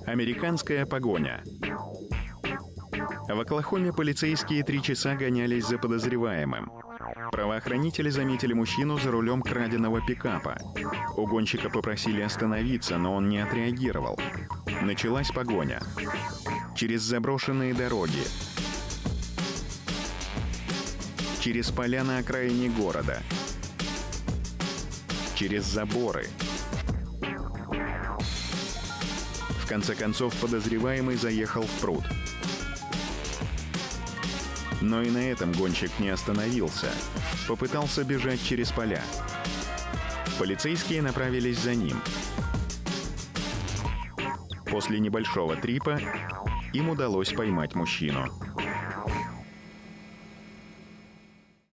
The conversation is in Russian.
Американская погоня. В Оклахоме полицейские 3 часа гонялись за подозреваемым. Правоохранители заметили мужчину за рулем краденого пикапа. У гонщика попросили остановиться, но он не отреагировал. Началась погоня. Через заброшенные дороги. Через поля на окраине города. Через заборы. В конце концов, подозреваемый заехал в пруд. Но и на этом гонщик не остановился. Попытался бежать через поля. Полицейские направились за ним. После небольшого трипа им удалось поймать мужчину.